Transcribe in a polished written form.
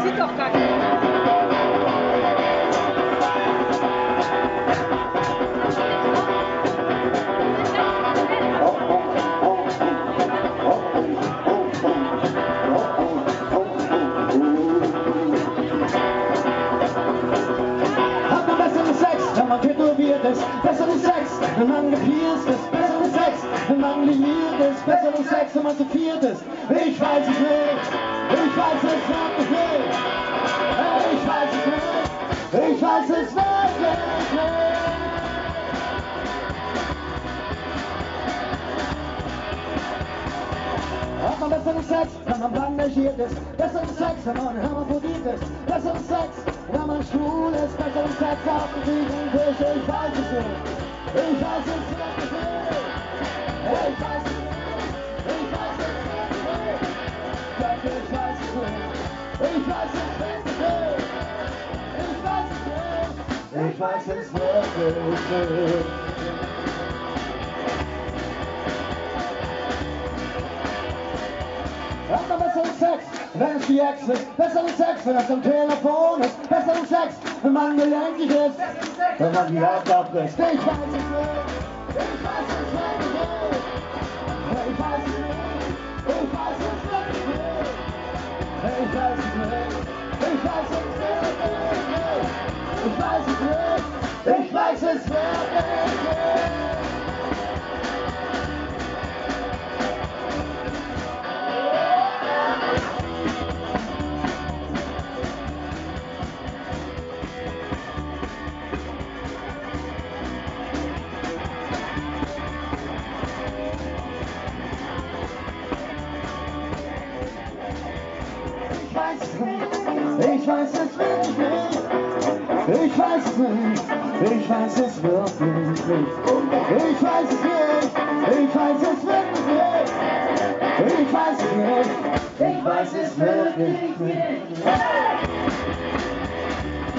sieht doch gar nicht. Hat man besseren Sex, wenn man tätowiert ist, besseren Sex, wenn man gepierst ist, besseren Sex, wenn man liiert ist, besseren Sex, wenn man zu viert ist. Ich weiß es nicht, ich weiß es wirklich nicht, ich weiß es nicht, ich weiß es wirklich nicht. Hat man besseren Sex, wenn man bandagiert ist, besseren Sex, wenn man hermaphrodiet ist, besseren Sex, wenn man schwul ist, besseren Sex auf dem Küchentisch. Ich weiß es nicht, ich weiß es wirklich nicht, ich weiß es nicht, ich weiß es wirklich nicht, doch ich weiß es nicht, ich weiß es wirklich nicht, ich weiß es wirklich nicht. Hat man besseren Sex, wenn es die Ex ist, besseren Sex, wenn es am Telefon ist, besseren Sex, wenn man gelenkig ist, wenn man die Haut abbricht. Ich weiß es nicht, ich weiß es wirklich nicht, ich weiß es nicht, ich weiß es wirklich nicht, ich weiß es nicht, ich weiß es wirklich nicht, ich weiß es nicht, ich weiß es wirklich nicht. Ich weiß es wirklich nicht, ich weiß es nicht, ich weiß es wirklich nicht, ich weiß es nicht, ich weiß es wirklich nicht, ich weiß es nicht, ich weiß es wirklich nicht.